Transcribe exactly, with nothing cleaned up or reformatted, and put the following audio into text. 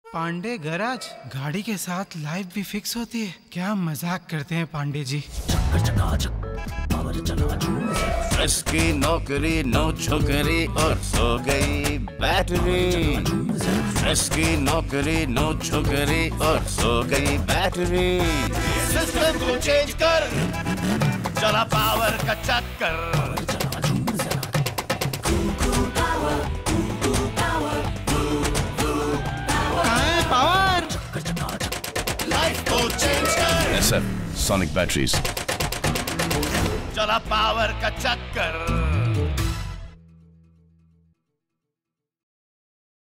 Pandey garage, गाड़ी के साथ लाइफ भी फिक्स होती है। क्या मजाक करते हैं पांडे जी। इसकी नौकरी नो छोकरी और सो गई बैटरी। इसकी नौकरी नो छोकरी और सो गई बैटरी। सिस्टम को चेंज कर, चला पावर का चक्कर। S F Sonic Batteries. चला पावर का चक्कर।